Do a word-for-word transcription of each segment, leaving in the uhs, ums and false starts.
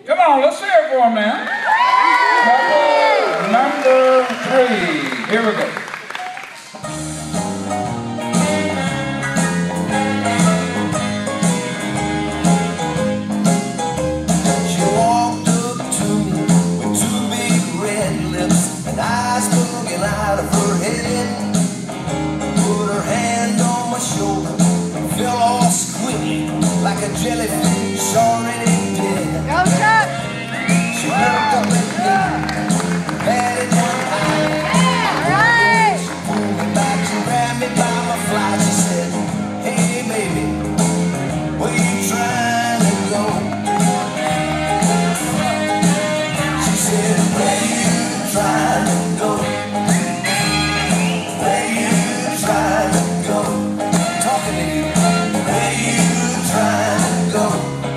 Come on, let's hear it for him now. Couple number three. Here we go. She walked up to me with two big red lips and eyes bugging out of her head. Put her hand on my shoulder and fell all squeaky like a jellyfish already dead. Go, Chuck! She looked up at me, batted one eye. All right! She pulled me back, she grabbed me by my fly. She said, hey baby, where you trying to go? She said, where you trying to go? Where you trying to go? Talking to you. Where you trying to go?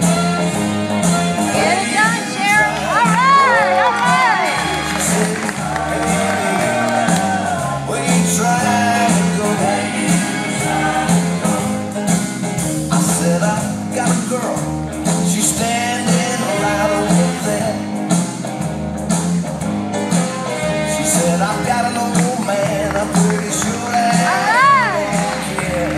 Get it done, Sheriff! All right! All right! She said, hey baby, where you trying to go? I said, I got a girl, she's standing right over there. She said, I've got an old man, I'm pretty sure that I don't care.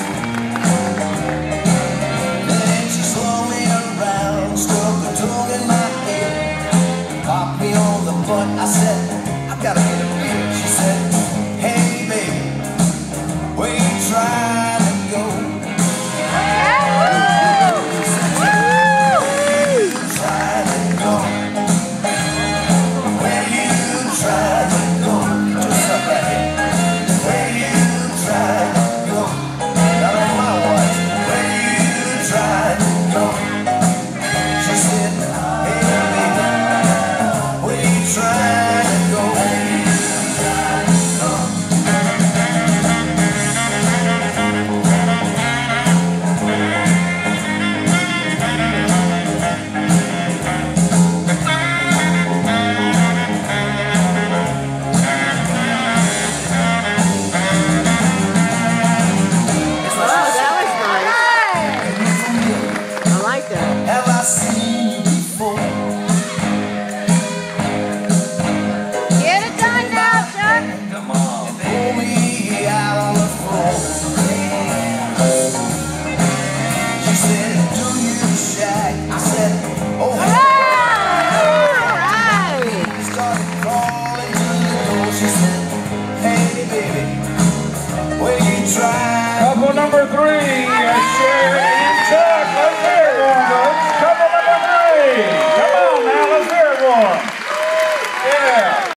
Then she swung me around, stuck her tongue in my head, popped me on the butt. I said,